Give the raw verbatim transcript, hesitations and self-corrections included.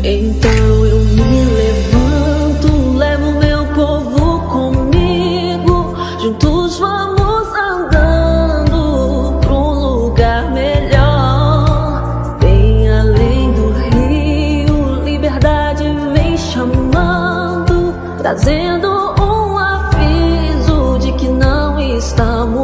Então eu me levanto, levo meu povo comigo, juntos vamos andando pra um lugar melhor. Bem além do rio, liberdade vem chamando, trazendo um aviso de que não estamos